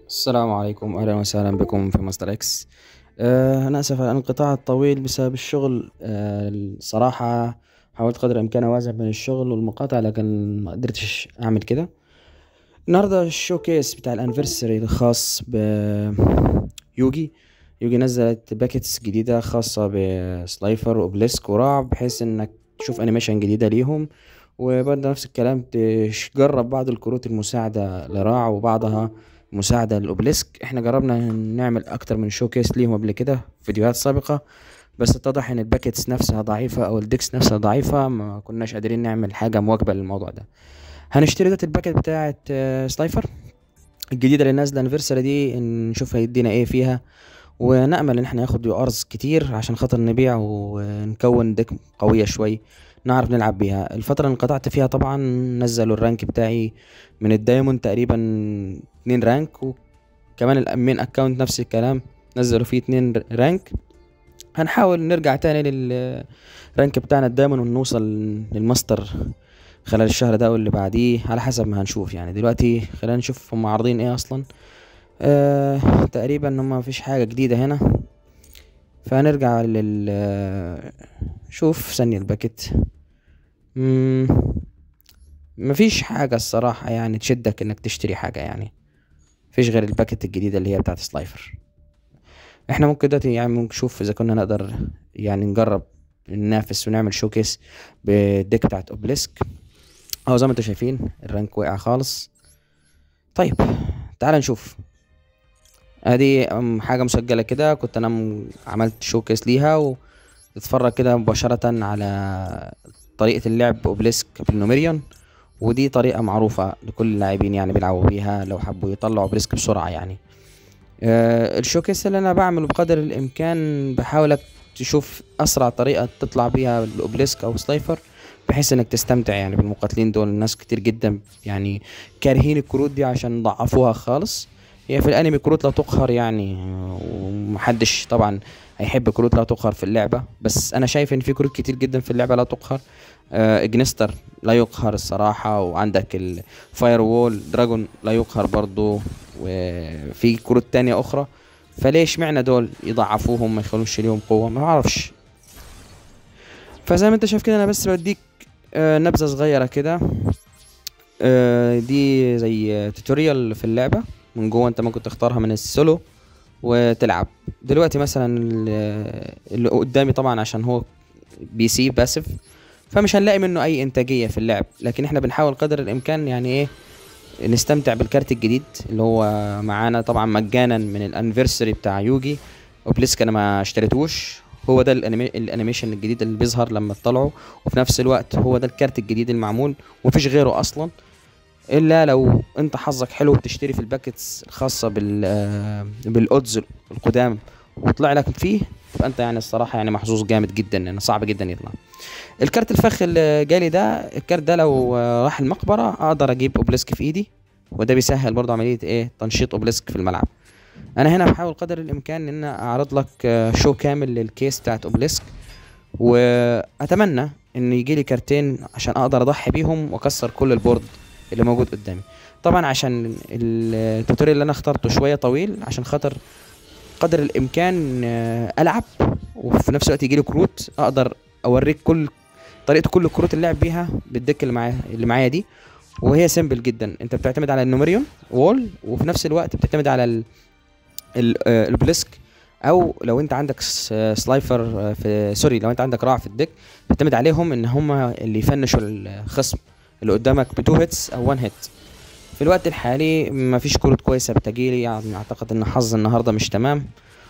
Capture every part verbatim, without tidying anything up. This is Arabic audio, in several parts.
السلام عليكم، أهلا وسهلا بكم في مصدر إكس. آه أنا آسف على الانقطاع الطويل بسبب الشغل. آه الصراحة حاولت قدر الإمكان أوازن بين الشغل والمقاطعة، لكن ما قدرتش أعمل كده. النهاردة الشوكيس بتاع الأنيفرساري الخاص بيوجي. يوجي نزلت باكيتس جديدة خاصة بسلايفر وبليسك ورعب، بحيث إنك تشوف أنيميشن جديدة ليهم. وبرضه نفس الكلام تجرب بعض الكروت المساعدة لراع وبعضها مساعدة للأوبليسك. احنا جربنا نعمل أكتر من شوكيس ليهم قبل كده في فيديوهات سابقة، بس اتضح إن الباكيتس نفسها ضعيفة أو الديكس نفسها ضعيفة، ما كناش قادرين نعمل حاجة مواكبة للموضوع ده. هنشتري دلوقتي الباكيت بتاعة آه، سلايفر الجديدة اللي نازلة انفرساري دي، نشوف هيدينا ايه فيها. ونأمل ان احنا ناخد يو ارز كتير عشان خاطر نبيع ونكون ديك قوية شوي نعرف نلعب بيها. الفترة اللي انقطعت فيها طبعا نزلوا الرانك بتاعي من الدايموند تقريبا اتنين رانك، وكمان الامين اكونت نفس الكلام نزلوا فيه اتنين رانك. هنحاول نرجع تاني للرانك بتاعنا الدايموند ونوصل للماستر خلال الشهر ده واللي بعديه على حسب ما هنشوف. يعني دلوقتي خلينا نشوف هم عارضين ايه اصلا. آه تقريبا هم مفيش حاجة جديدة هنا، فهنرجع لل آه، شوف ثانية الباكت. مم، مفيش حاجة الصراحة يعني تشدك انك تشتري حاجة، يعني مفيش غير الباكت الجديدة اللي هي بتاعت سلايفر. احنا ممكن دلوقتي يعني ممكن نشوف اذا كنا نقدر يعني نجرب ننافس ونعمل شوكيس بالديك بتاعت اوبليسك. اهو زي ما انتوا شايفين الرانك وقع خالص. طيب تعال نشوف. ادي أم حاجة مسجلة كده، كنت انا م- عملت شوكيس ليها، وتتفرج كده مباشرة على طريقة اللعب اوبليسك بالنوميريون. ودي طريقة معروفة لكل اللاعبين يعني بيلعبوا بيها لو حبوا يطلعوا اوبليسك بسرعة يعني. آه الشوكيس اللي انا بعمله بقدر الامكان بحاول تشوف اسرع طريقة تطلع بيها الاوبليسك او سلايفر، بحيث انك تستمتع يعني بالمقاتلين دول. الناس كتير جدا يعني كارهين الكروت دي عشان ضعفوها خالص. هي في الانمي كروت لا تقهر يعني، ومحدش طبعا هيحب كروت لا تقهر في اللعبة، بس انا شايف ان في كروت كتير جدا في اللعبة لا تقهر. آه اجنستر لا يقهر الصراحة، وعندك الفاير وول دراجون لا يقهر برضو، وفي كروت تانية اخرى. فليش معنى دول يضعفوهم ما يخلوش ليهم قوة؟ ما اعرفش. فزي ما انت شايف كده انا بس بديك آه نبذة صغيرة كده. آه دي زي توتوريال في اللعبة من جوه، انت ممكن تختارها من السولو وتلعب. دلوقتي مثلا ال- اللي قدامي طبعا عشان هو بي سي باسف، فمش هنلاقي منه اي انتاجية في اللعب، لكن احنا بنحاول قدر الامكان يعني ايه نستمتع بالكارت الجديد اللي هو معانا طبعا مجانا من الانيفرساري بتاع يوجي. وبليسك انا ما اشتريتوش، هو ده الانيمي... الانيميشن الجديد اللي بيظهر لما تطلعه، وفي نفس الوقت هو ده الكارت الجديد المعمول ومفيش غيره اصلا. الا لو انت حظك حلو بتشتري في الباكتس الخاصه بال آه، بالاودز القدام وطلع لك فيه، يبقى انت يعني الصراحه يعني محظوظ جامد جدا، لان صعب جدا يطلع. الكارت الفخ اللي جالي ده، الكارت ده لو آه، راح المقبره اقدر اجيب اوبليسك في ايدي، وده بيسهل برضه عمليه ايه تنشيط اوبليسك في الملعب. انا هنا بحاول قدر الامكان ان أنا اعرض لك آه، شو كامل للكيس بتاعت اوبليسك، واتمنى ان يجي لي كارتين عشان اقدر اضحي بيهم واكسر كل البورد اللي موجود قدامي. طبعا عشان التوتوريال اللي انا اخترته شويه طويل، عشان خاطر قدر الامكان آه، العب وفي نفس الوقت يجي لي كروت اقدر اوريك كل طريقه كل الكروت اللي لعب بيها بالدك اللي معايا اللي معايا دي. وهي سيمبل جدا، انت بتعتمد على النوميريون وول، وفي نفس الوقت بتعتمد على ال- ال- آه، البليسك. او لو انت عندك س- سلايفر آه، في سوري لو انت عندك راع في الدك، بتعتمد عليهم ان هم اللي يفنشوا الخصم اللي قدامك بتو هيتس او وان هيت. في الوقت الحالي مفيش كروت كويسه بتجيلي، يعني اعتقد ان حظ النهارده مش تمام،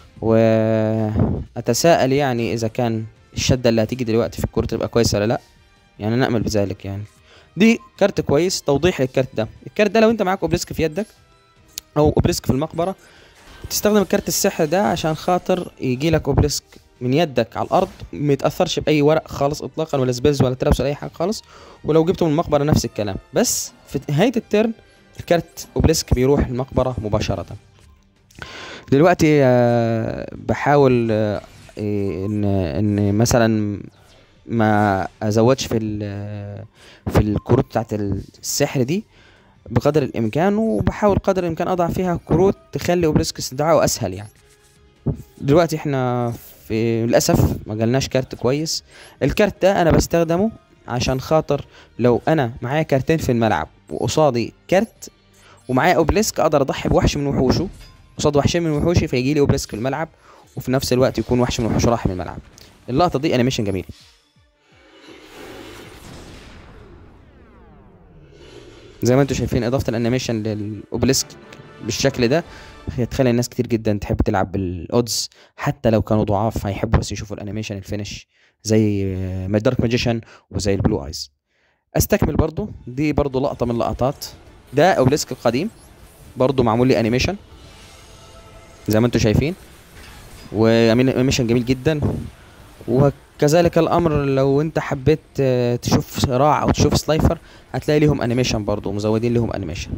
واتساءل يعني اذا كان الشده اللي هتيجي دلوقتي في الكروت تبقى كويسه ولا لا. يعني نامل بذلك يعني. دي كارت كويس. توضيح للكارت ده، الكارت ده لو انت معاك اوبليسك في يدك او اوبليسك في المقبره، تستخدم الكارت السحر ده عشان خاطر يجي لك اوبليسك من يدك على الارض ما يتاثرش باي ورق خالص اطلاقا، ولا سبيلز ولا ترابس ولا اي حاجه خالص. ولو جبته من المقبره نفس الكلام، بس في نهايه الترن الكارت اوبليسك بيروح المقبره مباشره. دلوقتي آه، بحاول آه، إيه، ان ان مثلا ما ازودش في ال- في الكروت بتاعت السحر دي. بقدر الامكان، وبحاول قدر الامكان اضع فيها كروت تخلي اوبليسك استدعائه اسهل يعني. دلوقتي احنا في للاسف ما جالناش كارت كويس. الكارت ده انا بستخدمه عشان خاطر لو انا معايا كارتين في الملعب وقصادي كارت ومعايا اوبليسك، اقدر اضحي بوحش من وحوشه قصاد وحشين من وحوشي، فيجي لي اوبليسك في الملعب وفي نفس الوقت يكون وحش من وحوش راح من الملعب. اللقطه دي انيميشن جميل. زي ما انتم شايفين اضافه الانيميشن للاوبليسك بالشكل ده هي تخلي الناس كتير جدا تحب تلعب بالاودز، حتى لو كانوا ضعاف هيحبوا بس يشوفوا الانيميشن الفينش زي ما دارك ماجيشن وزي البلو ايز. استكمل برضو، دي برضو لقطه من اللقطات. ده اوبليسك القديم برضو معمول لي انيميشن زي ما انتم شايفين، وانيميشن جميل جدا. وكذلك الامر لو انت حبيت آه، تشوف صراع او تشوف سلايفر هتلاقي ليهم انيميشن برضو، مزودين ليهم انيميشن.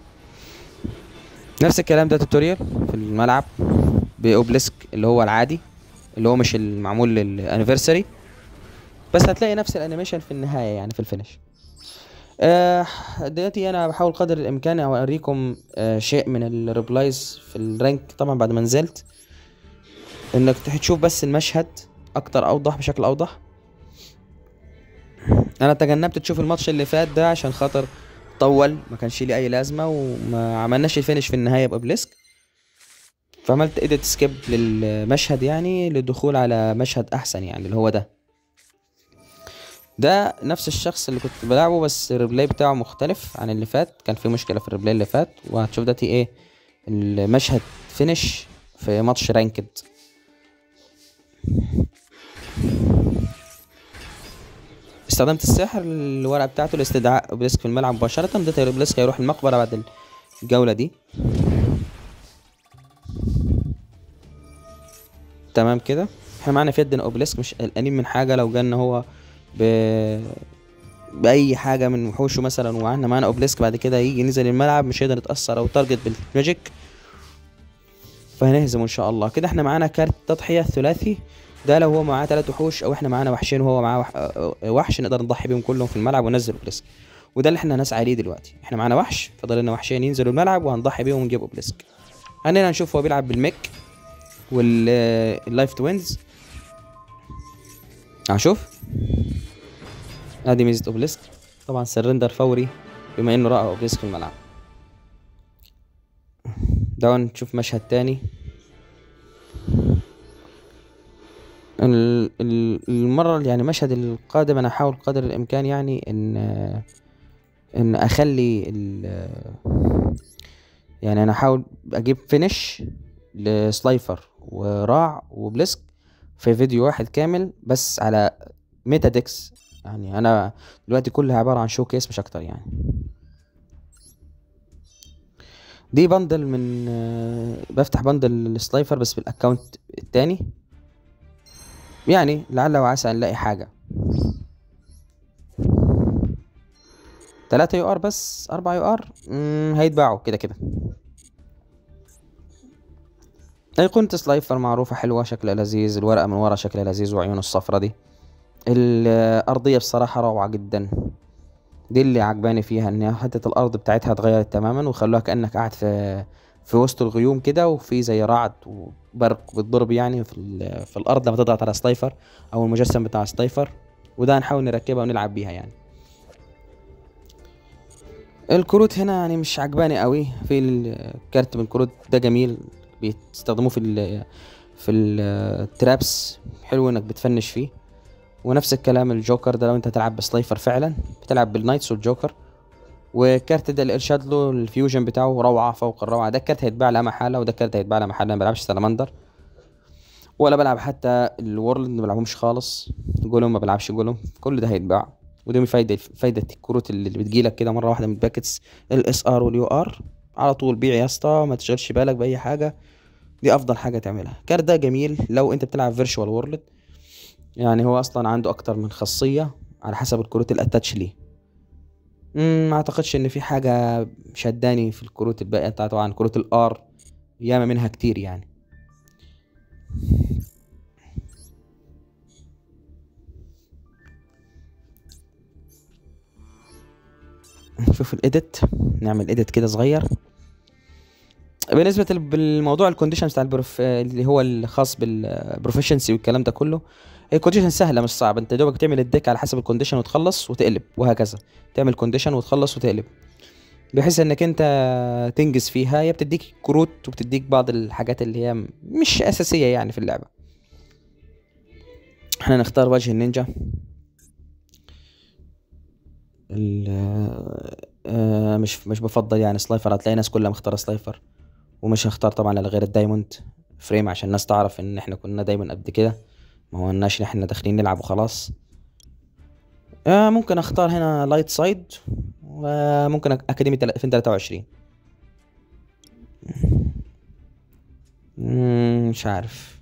نفس الكلام ده توتوريال في الملعب باوبليسك اللي هو العادي اللي هو مش المعمول للانيفرساري، بس هتلاقي نفس الانيميشن في النهايه يعني في الفينش. آه دلوقتي انا بحاول قدر الامكان اوريكم آه شيء من الريبلايز في الرانك طبعا بعد ما نزلت، انك تشوف بس المشهد اكتر اوضح بشكل اوضح. انا تجنبت تشوف الماتش اللي فات ده عشان خاطر طول، ما كانش ليه اي لازمه وما عملناش الفينش في النهايه بابليسك، فعملت ايديت سكيب للمشهد يعني للدخول على مشهد احسن يعني اللي هو ده. ده نفس الشخص اللي كنت بلعبه بس الريبلاي بتاعه مختلف عن اللي فات، كان في مشكله في الريبلاي اللي فات، وهتشوف دلوقتي ايه المشهد فينش في ماتش رانكد. استخدمت السحر الورقه بتاعته لاستدعاء اوبليسك في الملعب مباشره، اديت اوبليسك هيروح المقبره بعد الجوله دي. تمام كده احنا معانا في يدنا اوبليسك مش قلقانين من حاجه، لو جالنا هو ب... باي حاجه من وحوشه مثلا وعندنا معانا اوبليسك بعد كده يجي نزل الملعب مش هيقدر يتاثر او تارجت بالماجيك، فهنهزمه ان شاء الله. كده احنا معانا كارت تضحيه ثلاثي، ده لو هو معاه ثلاث وحوش او احنا معانا وحشين وهو معاه وح... وحش نقدر نضحي بيهم كلهم في الملعب وننزل اوبليسك، وده اللي احنا هنسعى ليه دلوقتي. احنا معانا وحش فضل لنا وحشين ينزلوا الملعب وهنضحي بيهم ونجيب اوبليسك. خلينا نشوف هو بيلعب بالميك واللايف توينز. هنشوف ادي ميزه اوبليسك طبعا سرندر فوري بما انه راى اوبليسك في الملعب. ده نشوف مشهد تاني. ال- ال- المرة يعني المشهد القادم انا احاول قدر الامكان يعني ان ان اخلي ال يعني انا احاول اجيب فينش لسلايفر وراع وبليسك في فيديو واحد كامل بس على ميتا ديكس. يعني انا دلوقتي كلها عبارة عن شو كيس مش اكتر يعني. دي بندل من آه، بفتح بندل السلايفر بس بالاكونت التاني يعني لعل وعسى نلاقي حاجة. تلاتة يو ار بس اربعة يو ار هيتباعوا كده كده. ايقونة سلايفر معروفة حلوة شكلها لذيذ، الورقة من ورا شكلها لذيذ وعيون الصفرة دي. الأرضية بصراحة روعة جدا، دي اللي عجباني فيها ان حتة الأرض بتاعتها اتغيرت تماما وخلوها كأنك قاعد في في وسط الغيوم كده، وفي زي رعد وبرق بالضرب يعني في, ال... في الأرض لما تضغط على سلايفر أو المجسم بتاع سلايفر، وده هنحاول نركبها ونلعب بيها يعني. الكروت هنا يعني مش عجباني قوي، في الكارت من الكروت ده جميل بيستخدموه في ال في الترابس، حلو انك بتفنش فيه. ونفس الكلام الجوكر ده لو انت تلعب بسلايفر فعلا بتلعب بالنايتس والجوكر. والكارت ده الارشاد له الفيوجن بتاعه روعه فوق الروعه، ده الكارت هيتباع لا محاله وده الكارت هيتباع لا محاله. انا ما بلعبش سلامندر ولا بلعب حتى الورلد، ما بلعبهمش خالص. جولوم ما بلعبش جولوم، كل ده هيتباع. ودي من فايده فايده الكروت اللي بتجيلك كده مره واحده من الباكتس الاس ار واليو ار، على طول بيع يا اسطى ما تشغلش بالك باي حاجه، دي افضل حاجه تعملها. الكارت ده جميل لو انت بتلعب فيرتشوال وورلد، يعني هو اصلا عنده اكتر من خاصيه على حسب الكروت الاتاتش ليه. امم ما اعتقدش ان في حاجه شداني في الكروت الباقيه بتاعته عن كروت الار، ياما منها كتير يعني. نشوف الايديت، نعمل ايديت كده صغير. بالنسبه للموضوع الكونديشن بتاع البروف اللي هو الخاص بالبروفيشنسي والكلام ده كله، هي الكونديشن سهله مش صعبه. انت دوبك تعمل الديك على حسب الكونديشن وتخلص وتقلب، وهكذا تعمل كونديشن وتخلص وتقلب، بحيث انك انت تنجز فيها. هي بتديك كروت وبتديك بعض الحاجات اللي هي مش اساسيه يعني في اللعبه. احنا نختار وجه النينجا. آه مش مش بفضل يعني سلايفر، هتلاقي ناس كلها مختاره سلايفر، ومش هختار طبعا الا غير الدايموند فريم عشان الناس تعرف ان احنا كنا دايما قبل كده، ما هو الناش احنا داخلين نلعب وخلاص. آه ممكن اختار هنا لايت سايد، وممكن اكاديمي ألفين وتلاتة وعشرين. مش عارف.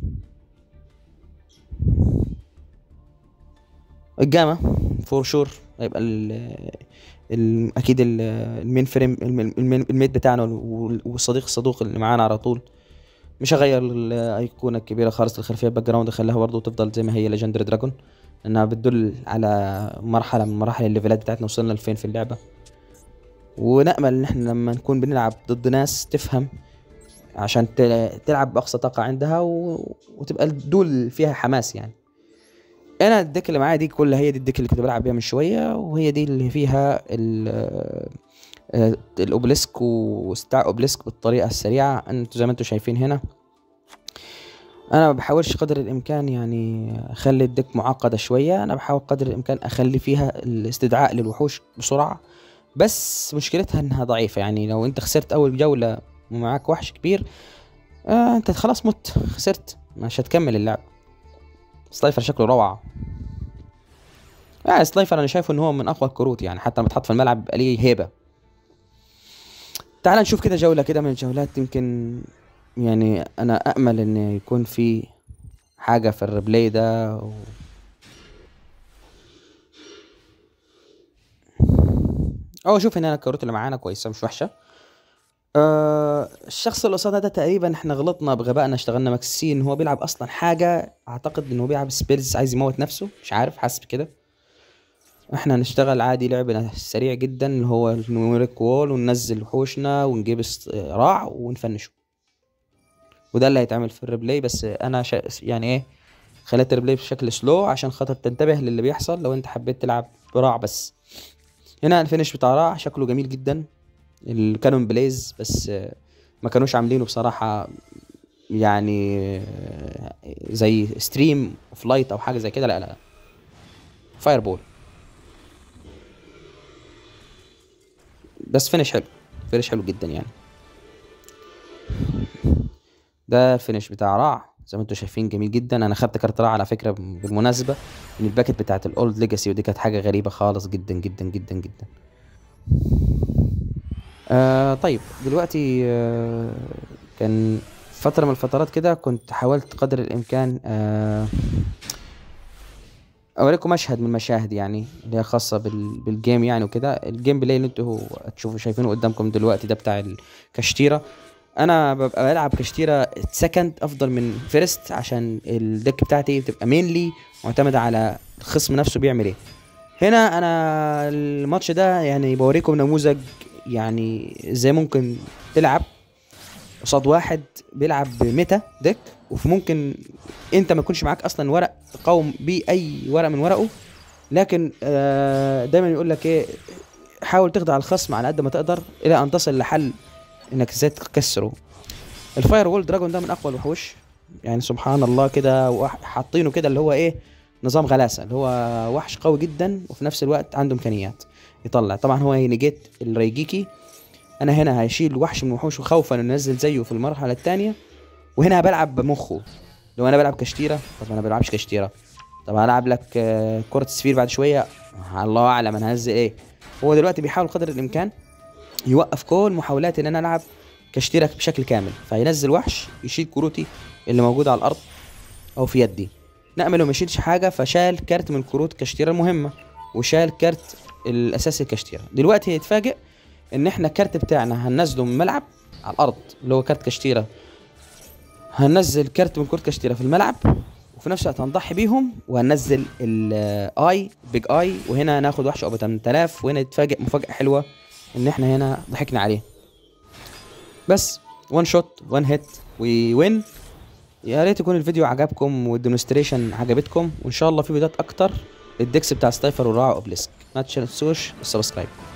الجاما فور شور هيبقى ال ال اكيد ال- المين فريم، الم- المين- الميت بتاعنا وال- والصديق الصدوق اللي معانا على طول. مش هغير الايقونه الكبيره خالص، الخلفيه باك جراوند اخليها برضه تفضل زي ما هي ليجندري دراجون، لانها بتدل على مرحله من مراحل الليفلات بتاعتنا، وصلنا لفين في اللعبه. ونأمل ان احنا لما نكون بنلعب ضد ناس تفهم، عشان ت- تلعب باقصى طاقه عندها و... وتبقى الدول فيها حماس يعني. انا الديك اللي معايا دي كلها هي دي الديك اللي كنت بلعب بيها من شويه، وهي دي اللي فيها ال آه، الاوبليسك واستدعاء اوبليسك بالطريقه السريعه. انتوا زي ما انتوا شايفين هنا، انا ما بحاولش قدر الامكان يعني اخلي الديك معقده شويه، انا بحاول قدر الامكان اخلي فيها الاستدعاء للوحوش بسرعه. بس مشكلتها انها ضعيفه، يعني لو انت خسرت اول جوله ومعاك وحش كبير، آه انت خلاص مت، خسرت، مش هتكمل اللعب. سلايفر شكله روعه. يعني سلايفر انا شايفه ان هو من اقوى الكروت، يعني حتى لما اتحط في الملعب بيبقى ليه هيبه. تعال نشوف كده جوله كده من الجولات، يمكن يعني انا امل ان يكون في حاجه في الريبلاي ده و... اه شوف هنا الكروت اللي معانا كويسه مش وحشه. آه الشخص اللي قصادنا ده تقريبا احنا غلطنا بغبائنا، اشتغلنا ماكسي ان هو بيلعب اصلا حاجه، اعتقد ان هو بيلعب سبيلز عايز يموت نفسه، مش عارف، حاسس بكده. احنا هنشتغل عادي لعبنا سريع جدا، اللي هو النيوميريك وول، وننزل وحوشنا ونجيب است- راع ونفنشه، وده اللي هيتعمل في الريبلاي. بس انا شا... يعني ايه، خليت الريبلاي بشكل سلو عشان خاطر تنتبه للي بيحصل لو انت حبيت تلعب براع بس. هنا الفينش بتاع راع شكله جميل جدا، الكانون بليز، بس آه، ما كانوش عاملينه بصراحة يعني آه، زي ستريم اوف لايت او حاجة زي كده، لا لا، فاير بول. بس فينش حلو، فينش حلو جدا يعني. ده الفينش بتاع راع زي ما انتم شايفين جميل جدا. انا خدت كارت راع على فكرة بالمناسبة من الباكت بتاعت الاولد ليجاسي، ودي كانت حاجة غريبة خالص جدا جدا جدا جدا. آه طيب دلوقتي آه كان فترة من الفترات كده كنت حاولت قدر الإمكان آه أوريكم مشهد من المشاهد يعني اللي هي خاصة بال بالجيم يعني وكده. الجيم بلاي اللي انتوا هتشوفوا شايفينه قدامكم دلوقتي ده بتاع الكشتيرة. أنا ببقى بلعب كشتيرة سكند أفضل من فيرست، عشان الديك بتاعتي بتبقى مينلي معتمدة على الخصم نفسه بيعمل ايه. هنا انا الماتش ده يعني بوريكم نموذج يعني ازاي ممكن تلعب قصاد واحد بيلعب بميتا ديك، وفي ممكن انت ما يكونش معاك اصلا ورق تقاوم بيه اي ورق من ورقه، لكن آه دايما يقول لك ايه، حاول تخدع الخصم على قد ما تقدر الى ان تصل لحل انك ازاي تكسره. الفاير وول دراجون ده من اقوى الوحوش، يعني سبحان الله كده، وح- حاطينه كده اللي هو ايه، نظام غلاسه، اللي هو وحش قوي جدا وفي نفس الوقت عنده امكانيات يطلع. طبعا هو هينيجيت الريجيكي. انا هنا هيشيل وحش من الوحوش خوفا انه ينزل زيه في المرحله الثانيه، وهنا بلعب بمخه. لو انا بلعب كشتيره، طب انا ما بلعبش كشتيره، طب هلعب لك آه، كره السفير بعد شويه، الله اعلم انا هنزل ايه. هو دلوقتي بيحاول قدر الامكان يوقف كل محاولات ان انا العب كشتيره بشكل كامل، فينزل وحش يشيل كروتي اللي موجوده على الارض او في يدي. نأمله ما يشيلش حاجه، فشال كارت من كروت كشتيره المهمه، وشال كارت الاساسي كشتيره. دلوقتي هيتفاجئ ان احنا الكارت بتاعنا هننزله من الملعب على الارض اللي هو كارت كشتيره، هننزل كارت من كروت كشتيره في الملعب، وفي نفس الوقت هنضحي بيهم وهننزل الاي بيج اي، وهنا هناخد وحش ابو ثمانية آلاف، وهنا يتفاجئ مفاجاه حلوه ان احنا هنا ضحكنا عليه. بس وان شوت وان هيت وي وين. يا ريت يكون الفيديو عجبكم والديمونستريشن عجبتكم، وان شاء الله في فيديوهات اكتر الديكس بتاع ستايفر والراعي اوبليسك. ما تنسوش السبسكرايب.